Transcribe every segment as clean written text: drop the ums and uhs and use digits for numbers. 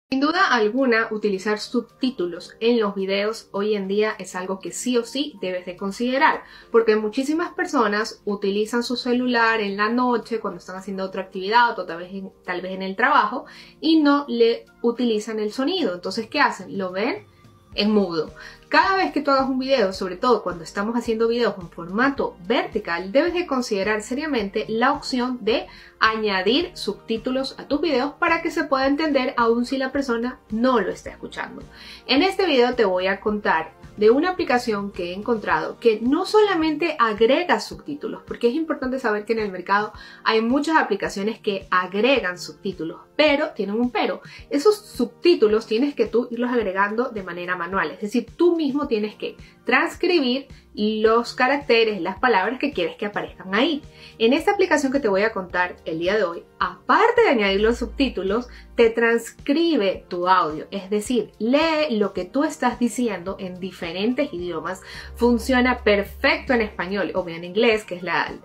Sin duda alguna, utilizar subtítulos en los videos hoy en día es algo que sí o sí debes de considerar, porque muchísimas personas utilizan su celular en la noche cuando están haciendo otra actividad o tal vez en el trabajo y no le utilizan el sonido. Entonces, ¿qué hacen? Lo ven en mudo. Cada vez que tú hagas un video, sobre todo cuando estamos haciendo videos en formato vertical, debes de considerar seriamente la opción de añadir subtítulos a tus videos para que se pueda entender aun si la persona no lo está escuchando. En este video te voy a contar de una aplicación que he encontrado que no solamente agrega subtítulos, porque es importante saber que en el mercado hay muchas aplicaciones que agregan subtítulos, pero tienen un pero. Esos subtítulos tienes que tú irlos agregando de manera manual, es decir, tú mismo tienes que transcribir los caracteres, las palabras que quieres que aparezcan ahí. En esta aplicación que te voy a contar el día de hoy, aparte de añadir los subtítulos, te transcribe tu audio, es decir, lee lo que tú estás diciendo en diferentes idiomas. Funciona perfecto en español o en inglés, que es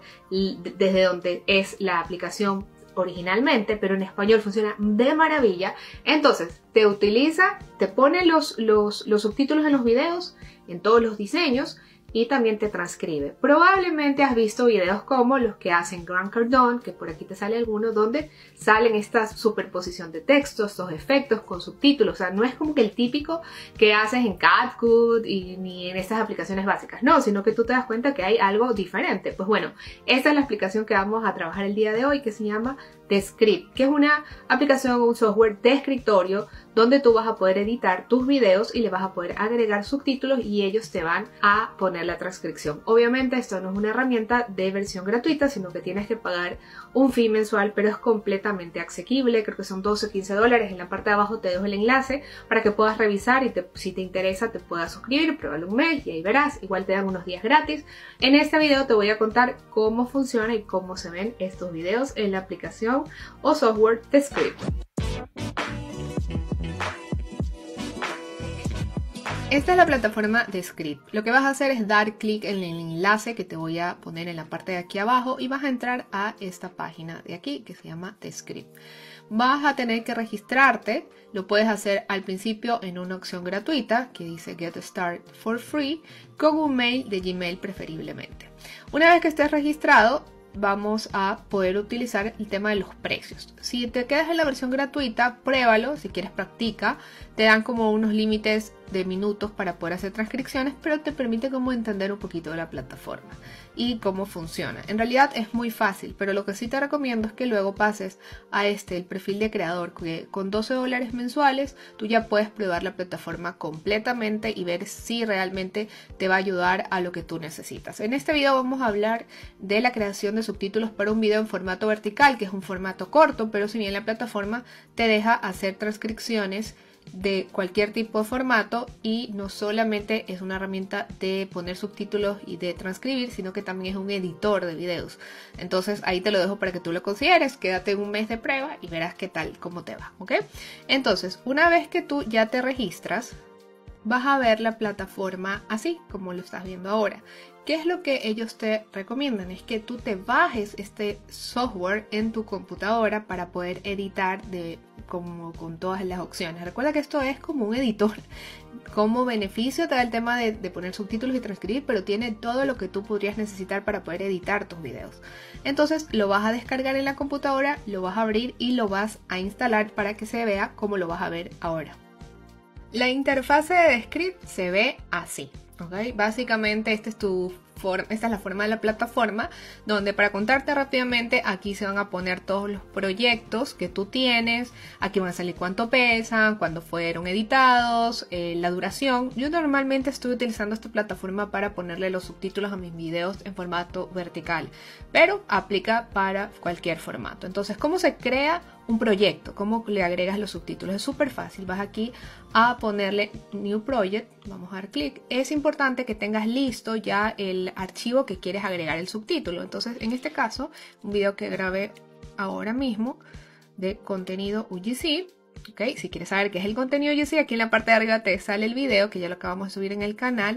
desde donde es la aplicación originalmente, pero en español funciona de maravilla. Entonces te pone los subtítulos en los videos, en todos los diseños, y también te transcribe. Probablemente has visto videos como los que hacen Grant Cardone, que por aquí te sale alguno, donde salen esta superposición de textos, estos efectos con subtítulos. O sea, no es como que el típico que haces en CapCut ni en estas aplicaciones básicas, no, sino que tú te das cuenta que hay algo diferente. Pues bueno, esta es la aplicación que vamos a trabajar el día de hoy, que se llama Descript, que es una aplicación o un software de escritorio donde tú vas a poder editar tus videos y le vas a poder agregar subtítulos y ellos te van a poner la transcripción. Obviamente esto no es una herramienta de versión gratuita, sino que tienes que pagar un fee mensual, pero es completamente asequible. Creo que son 12 o 15 dólares. En la parte de abajo te dejo el enlace para que puedas revisar y si te interesa te puedas suscribir, pruébalo un mes y ahí verás. Igual te dan unos días gratis. En este video te voy a contar cómo funciona y cómo se ven estos videos en la aplicación o software Descript. Esta es la plataforma Descript. Lo que vas a hacer es dar clic en el enlace que te voy a poner en la parte de aquí abajo y vas a entrar a esta página de aquí que se llama Descript. Vas a tener que registrarte. Lo puedes hacer al principio en una opción gratuita que dice Get Started for Free con un mail de Gmail preferiblemente. Una vez que estés registrado, vamos a poder utilizar el tema de los precios. Si te quedas en la versión gratuita, pruébalo, si quieres practica. Te dan como unos límites de minutos para poder hacer transcripciones, pero te permite como entender un poquito de la plataforma y cómo funciona. En realidad es muy fácil, pero lo que sí te recomiendo es que luego pases a el perfil de creador, que con 12 dólares mensuales tú ya puedes probar la plataforma completamente y ver si realmente te va a ayudar a lo que tú necesitas. En este video vamos a hablar de la creación de subtítulos para un video en formato vertical, que es un formato corto, pero si bien la plataforma te deja hacer transcripciones de cualquier tipo de formato y no solamente es una herramienta de poner subtítulos y de transcribir, sino que también es un editor de videos. Entonces ahí te lo dejo para que tú lo consideres. Quédate un mes de prueba y verás qué tal, cómo te va, ¿ok? Entonces, una vez que tú ya te registras, vas a ver la plataforma así como lo estás viendo ahora. ¿Qué es lo que ellos te recomiendan? Es que tú te bajes este software en tu computadora para poder editar como con todas las opciones. Recuerda que esto es como un editor. Como beneficio te da el tema de poner subtítulos y transcribir, pero tiene todo lo que tú podrías necesitar para poder editar tus videos. Entonces lo vas a descargar en la computadora, lo vas a abrir y lo vas a instalar para que se vea como lo vas a ver ahora. La interfase de Descript se ve así. Okay. Básicamente esta es la forma de la plataforma, donde para contarte rápidamente aquí se van a poner todos los proyectos que tú tienes. Aquí van a salir cuánto pesan, cuándo fueron editados, la duración. Yo normalmente estoy utilizando esta plataforma para ponerle los subtítulos a mis videos en formato vertical, pero aplica para cualquier formato. Entonces, ¿cómo se crea un proyecto? ¿Cómo le agregas los subtítulos? Es súper fácil. Vas aquí a ponerle New Project, vamos a dar clic. Es importante que tengas listo ya el archivo que quieres agregar el subtítulo. Entonces, en este caso, un video que grabé ahora mismo de contenido UGC. Okay, si quieres saber qué es el contenido UGC, aquí en la parte de arriba te sale el video que ya lo acabamos de subir en el canal.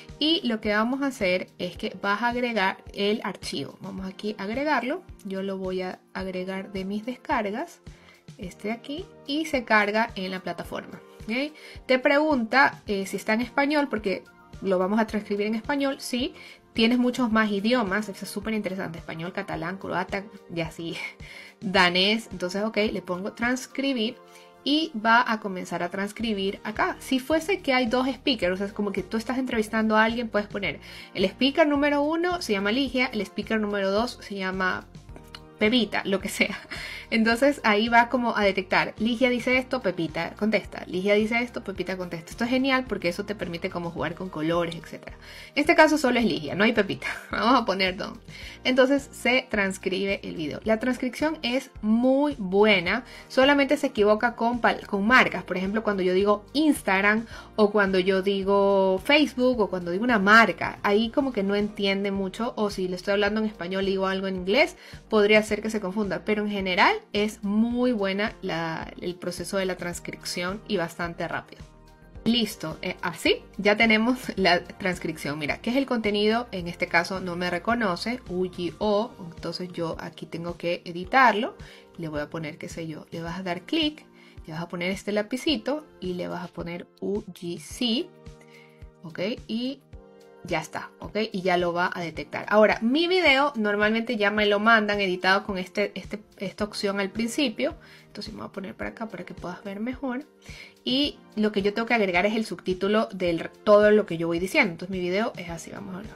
Y lo que vamos a hacer es que vas a agregar el archivo. Vamos aquí a agregarlo. Yo lo voy a agregar de mis descargas. este de aquí, y se carga en la plataforma. ¿Okay? Te pregunta si está en español, porque lo vamos a transcribir en español. Sí, tienes muchos más idiomas, eso es súper interesante, español, catalán, croata y así, danés. Entonces, ok, le pongo transcribir y va a comenzar a transcribir acá. Si fuese que hay dos speakers, o sea, es como que tú estás entrevistando a alguien, puedes poner el speaker número 1 se llama Ligia, el speaker número 2 se llama Pepita, lo que sea. Entonces ahí va como a detectar, Ligia dice esto, Pepita contesta, Ligia dice esto, Pepita contesta. Esto es genial porque eso te permite como jugar con colores, etc. En este caso solo es Ligia, no hay Pepita. Vamos a poner Don. Entonces se transcribe el video. La transcripción es muy buena, solamente se equivoca con marcas. Por ejemplo, cuando yo digo Instagram o cuando yo digo Facebook o cuando digo una marca, ahí como que no entiende mucho, o si le estoy hablando en español y digo algo en inglés, podría ser que se confunda, pero en general es muy buena el proceso de la transcripción y bastante rápido. Listo, así ya tenemos la transcripción. Mira, ¿qué es el contenido? En este caso no me reconoce, UGO, entonces yo aquí tengo que editarlo. Le voy a poner, qué sé yo, le vas a dar clic, le vas a poner este lapicito y le vas a poner UGC, ok, y ya está, ok, y ya lo va a detectar. Ahora, mi video normalmente ya me lo mandan editado con esta opción al principio. Entonces me voy a poner para acá para que puedas ver mejor. Y lo que yo tengo que agregar es el subtítulo de todo lo que yo voy diciendo. Entonces mi video es así, vamos a ver.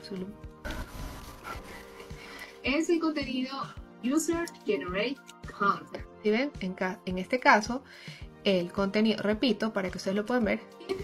Es el contenido User Generate Content. ¿Sí ven? En este caso, el contenido, repito, para que ustedes lo puedan ver.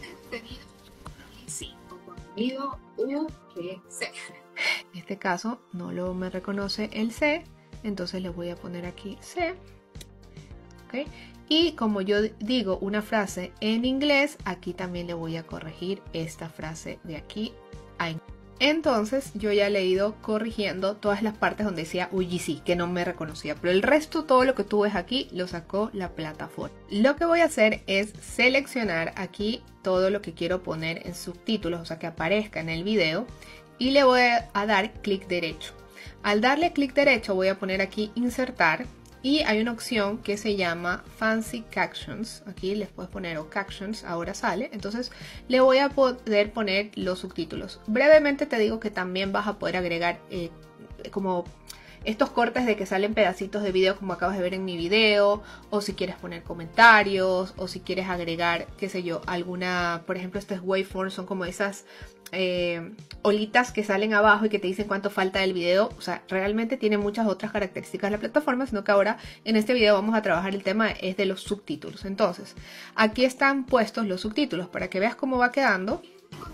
En este caso no me reconoce el C, entonces le voy a poner aquí C, ¿okay? Y como yo digo una frase en inglés, aquí también le voy a corregir esta frase de aquí a inglés. Entonces yo ya le he ido corrigiendo todas las partes donde decía UGC, que no me reconocía, pero el resto, todo lo que tú ves aquí, lo sacó la plataforma. Lo que voy a hacer es seleccionar aquí todo lo que quiero poner en subtítulos, o sea que aparezca en el video, y le voy a dar clic derecho. Al darle clic derecho voy a poner aquí insertar, y hay una opción que se llama Fancy Captions. Aquí les puedes poner o Captions, ahora sale. Entonces le voy a poder poner los subtítulos. Brevemente te digo que también vas a poder agregar como estos cortes de que salen pedacitos de video como acabas de ver en mi video, o si quieres poner comentarios, o si quieres agregar, qué sé yo, alguna, por ejemplo, estos waveforms son como esas olitas que salen abajo y que te dicen cuánto falta del video. O sea, realmente tiene muchas otras características la plataforma, sino que ahora en este video vamos a trabajar el tema es de los subtítulos. Entonces, aquí están puestos los subtítulos para que veas cómo va quedando.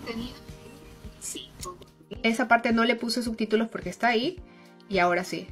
Esa parte no le puse subtítulos porque está ahí. Y ahora sí.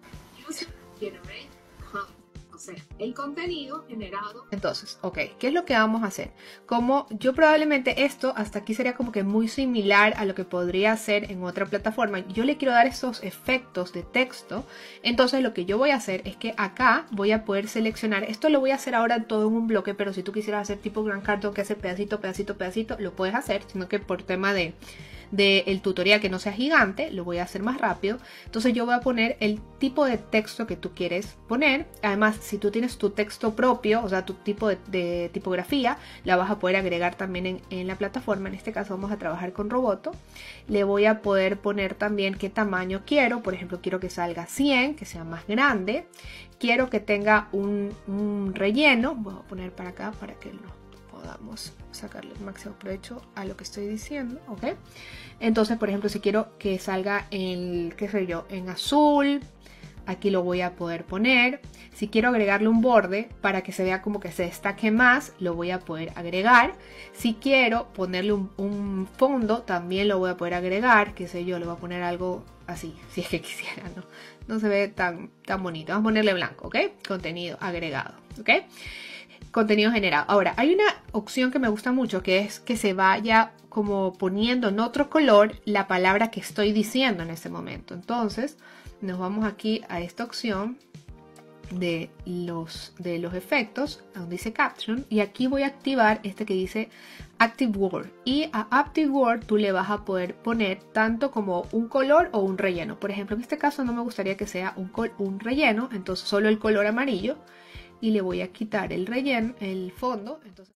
O sea, el contenido generado. Entonces, ok, ¿qué es lo que vamos a hacer? Como yo probablemente esto hasta aquí sería como que muy similar a lo que podría hacer en otra plataforma. Yo le quiero dar esos efectos de texto. Entonces lo que yo voy a hacer es que acá voy a poder seleccionar. Esto lo voy a hacer ahora todo en un bloque, pero si tú quisieras hacer tipo Grant Cardone que hace pedacito, pedacito, pedacito, lo puedes hacer, sino que por tema del tutorial que no sea gigante, lo voy a hacer más rápido. Entonces yo voy a poner el tipo de texto que tú quieres poner. Además, si tú tienes tu texto propio, o sea, tu tipo de tipografía, la vas a poder agregar también en la plataforma. En este caso vamos a trabajar con Roboto. Le voy a poder poner también qué tamaño quiero. Por ejemplo, quiero que salga 100, que sea más grande. Quiero que tenga un relleno. Voy a poner para acá para que podamos sacarle el máximo provecho a lo que estoy diciendo, ¿ok? Entonces, por ejemplo, si quiero que salga en, qué sé yo, en azul, aquí lo voy a poder poner. Si quiero agregarle un borde para que se vea como que se destaque más, lo voy a poder agregar. Si quiero ponerle un fondo, también lo voy a poder agregar, qué sé yo, le voy a poner algo así, si es que quisiera, no se ve tan bonito. Vamos a ponerle blanco, ¿ok? Contenido agregado, ¿ok? Contenido generado. Ahora, hay una opción que me gusta mucho, que es que se vaya como poniendo en otro color la palabra que estoy diciendo en ese momento. Entonces, nos vamos aquí a esta opción de los efectos, donde dice Caption, y aquí voy a activar este que dice Active Word. Y a Active Word tú le vas a poder poner tanto como un color o un relleno. Por ejemplo, en este caso no me gustaría que sea un relleno, entonces solo el color amarillo. y le voy a quitar el relleno, el fondo. Entonces